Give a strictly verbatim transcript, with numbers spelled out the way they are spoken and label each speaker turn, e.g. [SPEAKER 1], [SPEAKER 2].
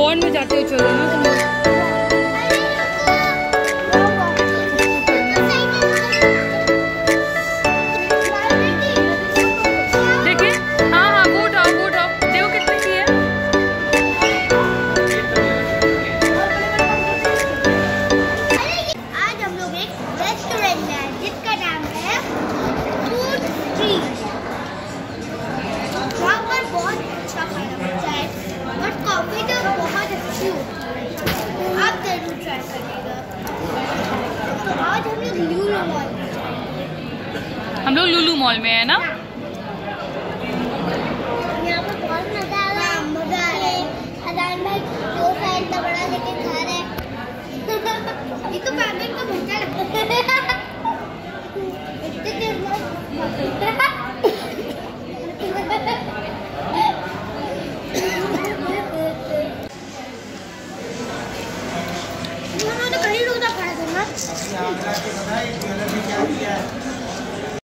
[SPEAKER 1] Pond में जाते हो चलो ना तुम। हम लोग लुलु मॉल में है ना।
[SPEAKER 2] यहाँ पे बहुत मजा आ रहा है। मजा आ रहा है। अदान भाई दो साइड इतना बड़ा लेके खा रहे हैं। ये तो पैकेट का भूजा लगता है। इतने देर में उन्होंने कहीं रोजा खाया था ना।